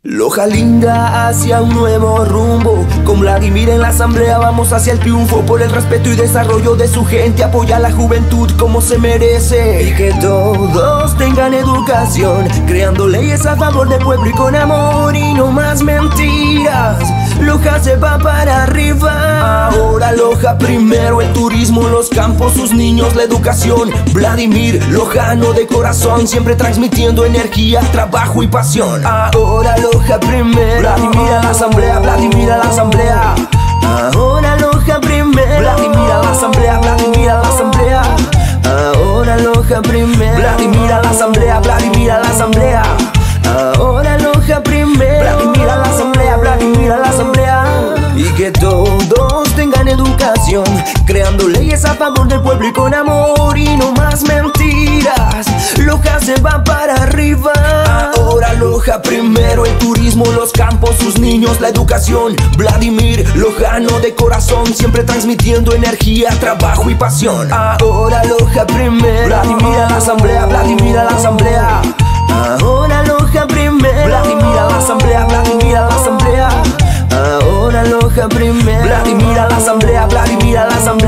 Loja linda hacia un nuevo rumbo. Con Vladimir en la asamblea vamos hacia el triunfo. Por el respeto y desarrollo de su gente, apoya a la juventud como se merece. Y que todos tengan educación, creando leyes a favor del pueblo y con amor. Y no más mentiras, Loja se va para arriba. Ahora Loja primero, el turismo, los campos, sus niños, la educación. Vladimir, lojano de corazón, siempre transmitiendo energía, trabajo y pasión. Ahora Loja primero, Vladimir a la asamblea, Vladimir a la asamblea. Ahora Loja primero, Vladimir a la asamblea, Vladimir a la asamblea. Ahora Loja primero, Vladimir a la asamblea, Vladimir a la asamblea. Ahora Loja primero, Vladimir a la asamblea, Vladimir a la asamblea. Y que todos tengan educación, creando leyes a favor del pueblo y con amor. Y no más mentiras, Loja se va para arriba. Ahora Loja primero, el turismo, los campos, sus niños, la educación. Vladimir, lojano de corazón, siempre transmitiendo energía, trabajo y pasión. Ahora Loja primero, Vladimir a la asamblea, Vladimir a la asamblea. Ahora Loja primero, Vladimir a la asamblea, Vladimir a la asamblea. Ahora Loja primero, Vladimir a la asamblea, Vladimir a la asamblea.